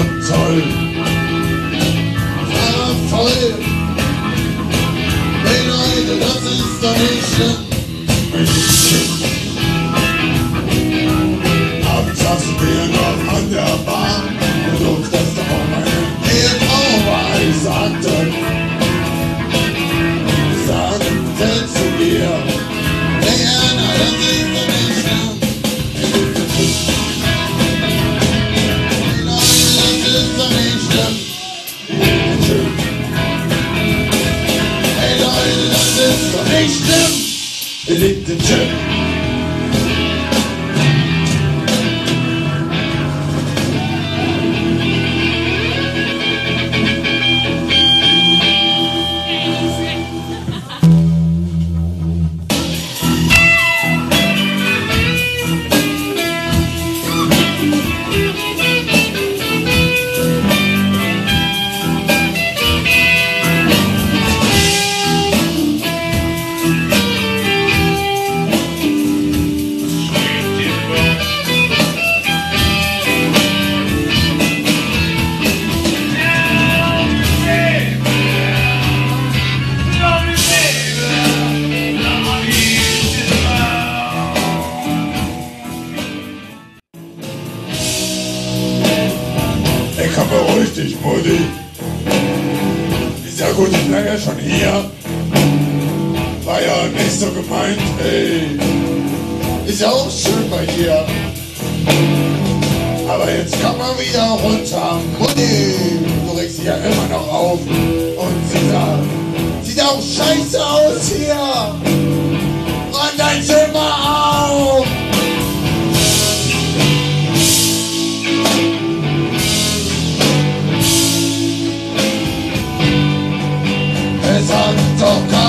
toll. War voll. Hey Leute, das ist doch nicht schlimm. Abends saßen wir noch an der Bar und uns das doch auch meine Ehefrau war. Ich sagte zu mir, hey Anna, das ist doch nicht schlimm. Hey Leute, das ist doch nicht schlimm. Hey Leute, das ist doch nicht schlimm. Ihr liegt im Chip. Ich hab beruhigt dich, Mutti. Ist ja gut, ich bleib ja schon hier. War ja nicht so gemeint, ey. Ist ja auch schön bei dir. Aber jetzt komm mal wieder runter. Mutti, du regst dich ja immer noch auf. Und sieht auch scheiße aus hier. Räum dein Zimmer auf. Es hat doch